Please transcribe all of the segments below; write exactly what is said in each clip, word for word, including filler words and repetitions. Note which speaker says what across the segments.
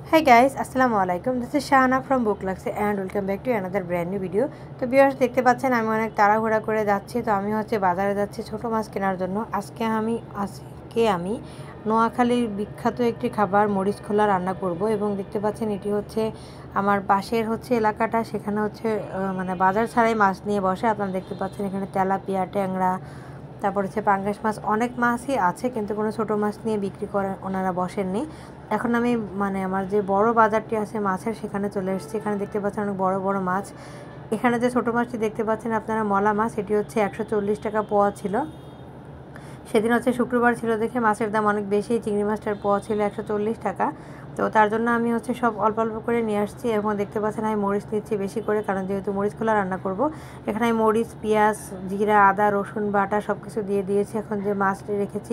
Speaker 1: Hey guys, Assalamu alaikum. This is Shahana from Bhooklagse and welcome back to another brand new video. তো viewers দেখতে পাচ্ছেন আমি অনেক তাড়াহুড়া করে যাচ্ছি। তো আমি হচ্ছে বাজারে যাচ্ছি ছোট মাছ কেনার জন্য। আজকে আমি আজকে আমি নোয়াখালীর বিখ্যাত একটি খাবার মরিচ খোলা রান্না করব এবং দেখতে পাচ্ছেন এটি হচ্ছে আমার পাশের হচ্ছে এলাকাটা, সেখানে হচ্ছে মানে বাজার ছাড়াই মাছ নিয়ে বসে। আপনারা দেখতে পাচ্ছেন এখানে তেলাপিয়া, ট্যাংরা, তারপর হচ্ছে পাঙ্গাস মাছ, অনেক মাছই আছে, কিন্তু কোনো ছোট মাছ নিয়ে বিক্রি করে ওনারা বসেননি। এখন আমি মানে আমার যে বড় বাজারটি আছে মাছের, সেখানে চলে এসেছি। এখানে দেখতে পাচ্ছেন অনেক বড় বড় মাছ। এখানে যে ছোট মাছটি দেখতে পাচ্ছেন আপনারা মলা মাছ, এটি হচ্ছে একশো চল্লিশ টাকা পোয়া ছিল। সেদিন হচ্ছে শুক্রবার ছিল দেখে মাছের দাম অনেক বেশি। চিংড়ি মাছটার পোয়া ছিল একশো চল্লিশ টাকা। তো তার জন্য আমি হচ্ছে সব অল্প অল্প করে নিয়ে আসছি এবং দেখতে পাচ্ছেন আমি মরিচ নিচ্ছি বেশি করে, কারণ যেহেতু মরিচ খোলা রান্না করব। এখানে আমি মরিচ, পেঁয়াজ, জিরা, আদা, রসুন বাটা সব কিছু দিয়ে দিয়েছি। এখন যে মাছটি রেখেছি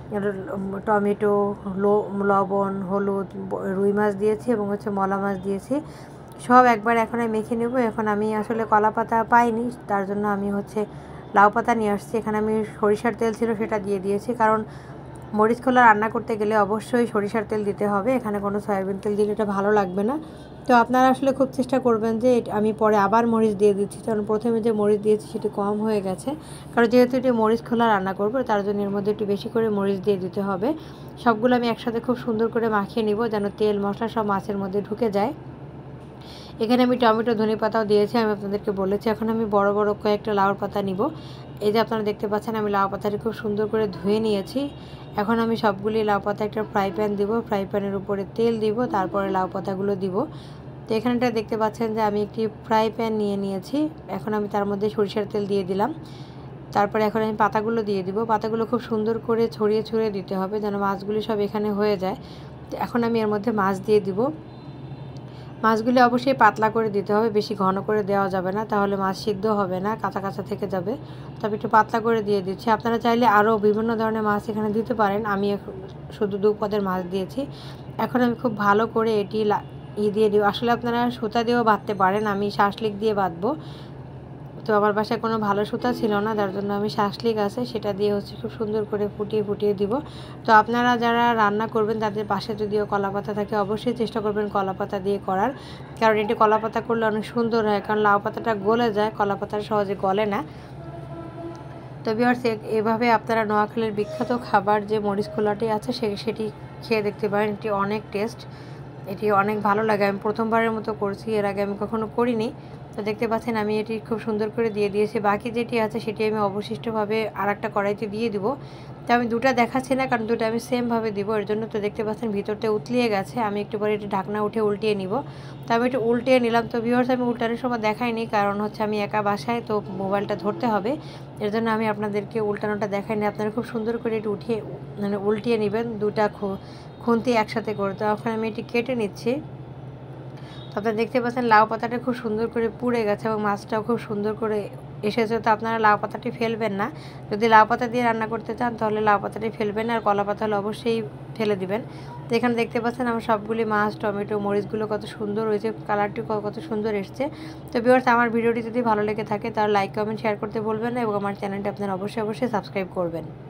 Speaker 1: টমেটো, লবণ, হলুদ, রুই মাছ দিয়েছি এবং হচ্ছে মলা মাছ দিয়েছি, সব একবার এখন আমি মেখে নেব। এখন আমি আসলে কলা পাতা পাইনি, তার জন্য আমি হচ্ছে লাউ পাতা নিয়ে আসছি। এখানে আমি সরিষার তেল ছিল সেটা দিয়ে দিয়েছি, কারণ মরিচ খোলা রান্না করতে গেলে অবশ্যই সরিষার তেল দিতে হবে। এখানে কোনো সয়াবিন তেল দিলে এটা ভালো লাগবে না। তো আপনারা আসলে খুব চেষ্টা করবেন যে আমি পরে আবার মরিচ দিয়ে দিচ্ছি, কারণ প্রথমে যে মরিচ দিয়েছি সেটি কম হয়ে গেছে। কারণ যেহেতু এটি মরিচ খোলা রান্না করবো, তার জন্য এর মধ্যে একটু বেশি করে মরিচ দিয়ে দিতে হবে। সবগুলো আমি একসাথে খুব সুন্দর করে মাখিয়ে নিব, যেন তেল মশলা সব মাছের মধ্যে ঢুকে যায়। এখানে আমি টমেটো, ধনে পাতাও দিয়েছি, আমি আপনাদেরকে বলেছি। এখন আমি বড় বড় কয়েকটা লাউর পাতা নিব। এই যে আপনারা দেখতে পাচ্ছেন আমি লাউ পাতাটি খুব সুন্দর করে ধুয়ে নিয়েছি। এখন আমি সবগুলি লাউ পাতা একটা ফ্রাই প্যান দিব, ফ্রাই প্যানের উপরে তেল দিব, তারপরে লাউ পাতাগুলো দিব। তো এখানটা দেখতে পাচ্ছেন যে আমি একটি ফ্রাই প্যান নিয়ে নিয়েছি। এখন আমি তার মধ্যে সরিষার তেল দিয়ে দিলাম। তারপরে এখন আমি পাতাগুলো দিয়ে দিব। পাতাগুলো খুব সুন্দর করে ছড়িয়ে ছড়িয়ে দিতে হবে, যেন মাছগুলি সব এখানে হয়ে যায়। তো এখন আমি এর মধ্যে মাছ দিয়ে দিব। মাছগুলি অবশ্যই পাতলা করে দিতে হবে, বেশি ঘন করে দেওয়া যাবে না, তাহলে মাছ সিদ্ধ হবে না, কাঁচা কাঁচা থেকে যাবে। তবে একটু পাতলা করে দিয়ে দিচ্ছি। আপনারা চাইলে আরও বিভিন্ন ধরনের মাছ এখানে দিতে পারেন, আমি শুধু দু পদের মাছ দিয়েছি। এখন আমি খুব ভালো করে এটি ই দিয়ে দিব। আসলে আপনারা সুতা দিয়েও বাঁধতে পারেন, আমি শাঁসলিক দিয়ে বাঁধবো। তো আমার বাসায় কোনো ভালো সুতা ছিল না, যার জন্য আমি শাঁসলিক আছে সেটা দিয়ে হচ্ছে খুব সুন্দর করে ফুটিয়ে ফুটিয়ে দিব। তো আপনারা যারা রান্না করবেন তাদের পাশে যদিও কলা পাতা থাকে, অবশ্যই চেষ্টা করবেন কলা পাতা দিয়ে করার, কারণ এটি কলা পাতা করলে অনেক সুন্দর হয়। কারণ লাউ পাতাটা গলে যায়, কলা পাতাটা সহজে গলে না। তো ভিউয়ার্স, এভাবে আপনারা নোয়াখালীর বিখ্যাত খাবার যে মরিচ খোলাটি আছে সে সেটি খেয়ে দেখতে পারেন। এটি অনেক টেস্ট, এটি অনেক ভালো লাগে। আমি প্রথমবারের মতো করছি, এর আগে আমি কখনো করিনি। তো দেখতে পাচ্ছেন আমি এটি খুব সুন্দর করে দিয়ে দিয়েছি। বাকি যেটি আছে সেটি আমি অবশিষ্টভাবে আর একটা কড়াইতে দিয়ে দিব। তো আমি দুটা দেখাচ্ছি না, কারণ দুটো আমি সেমভাবে দিব এর জন্য। তো দেখতে পাচ্ছেন ভিতরটা উতলিয়ে গেছে, আমি একটু পরে এটি ঢাকনা উঠে উল্টিয়ে নিব। তো আমি একটু উল্টিয়ে নিলাম। তো ভিউয়ার্স, আমি উল্টানোর সময় দেখাইনি, কারণ হচ্ছে আমি একা বাসায়, তো মোবাইলটা ধরতে হবে, এর জন্য আমি আপনাদেরকে উল্টানোটা দেখাইনি। আপনারা খুব সুন্দর করে এটি উঠিয়ে মানে উল্টিয়ে নেবেন, দুটা খুন্তি একসাথে করে। তো এখন আমি এটি কেটে নিচ্ছি। তো আপনারা দেখতে পাচ্ছেন লাউ পাতাটা খুব সুন্দর করে পুড়ে গেছে এবং মাছটাও খুব সুন্দর করে এসেছে। তো আপনারা লাউ পাতাটি ফেলবেন না, যদি লাউ পাতা দিয়ে রান্না করতে চান তাহলে লাউ পাতাটি ফেলবেন না, আর কলা পাতা হলে অবশ্যই ফেলে দিবেন। তো এখানে দেখতে পাচ্ছেন আমার সবগুলি মাছ, টমেটো, মরিচগুলো কত সুন্দর হয়েছে, কালারটি কত সুন্দর এসছে। তো ভিউয়ার্স, আমার ভিডিওটি যদি ভালো লেগে থাকে তাহলে লাইক, কমেন্ট, শেয়ার করতে ভুলবেন না এবং আমার চ্যানেলটি আপনারা অবশ্যই অবশ্যই সাবস্ক্রাইব করবেন।